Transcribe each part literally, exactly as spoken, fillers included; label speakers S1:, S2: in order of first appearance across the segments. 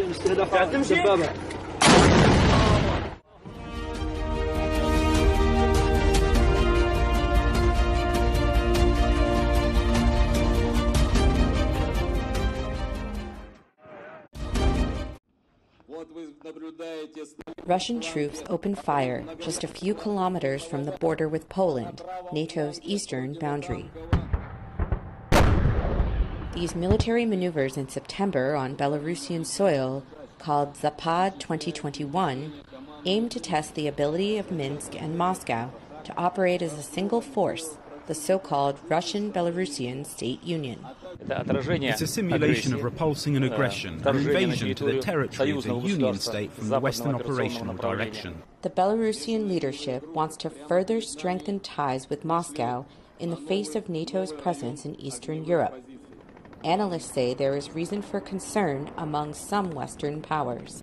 S1: Russian troops opened fire just a few kilometers from the border with Poland, NATO's eastern boundary. These military maneuvers in September on Belarusian soil, called Zapad twenty twenty-one, aim to test the ability of Minsk and Moscow to operate as a single force, the so-called Russian Belarusian State Union.
S2: It's a simulation of repulsing an aggression, an invasion to the territory of the Union state from the Western operational direction.
S1: The Belarusian leadership wants to further strengthen ties with Moscow in the face of NATO's presence in Eastern Europe. Analysts say there is reason for concern among some Western powers.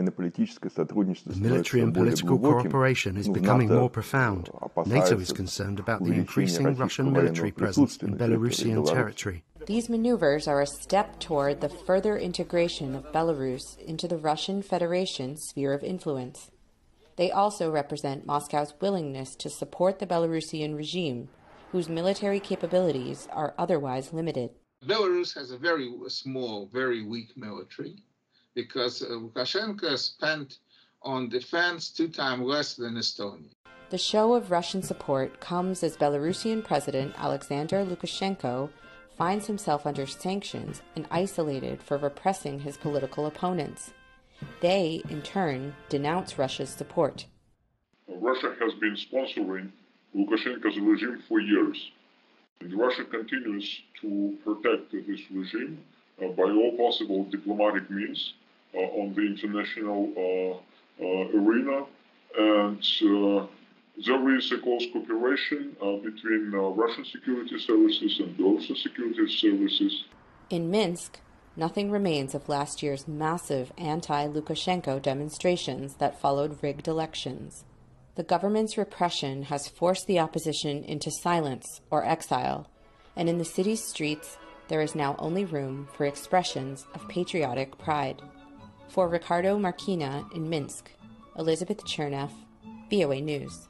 S3: The military and political cooperation is becoming more profound. NATO is concerned about the increasing Russian military presence in Belarusian territory.
S1: These maneuvers are a step toward the further integration of Belarus into the Russian Federation's sphere of influence. They also represent Moscow's willingness to support the Belarusian regime, whose military capabilities are otherwise limited.
S4: Belarus has a very small, very weak military because uh, Lukashenko spent on defense two times less than Estonia.
S1: The show of Russian support comes as Belarusian President Alexander Lukashenko finds himself under sanctions and isolated for repressing his political opponents. They, in turn, denounce Russia's support.
S5: Russia has been sponsoring Lukashenko's regime for years. And Russia continues to protect this regime uh, by all possible diplomatic means uh, on the international uh, uh, arena. And uh, there is a close cooperation uh, between uh, Russian security services and Belarusian security services.
S1: In Minsk, nothing remains of last year's massive anti-Lukashenko demonstrations that followed rigged elections. The government's repression has forced the opposition into silence or exile, and in the city's streets, there is now only room for expressions of patriotic pride. For Ricardo Marquina in Minsk, Elizabeth Cherneff, V O A News.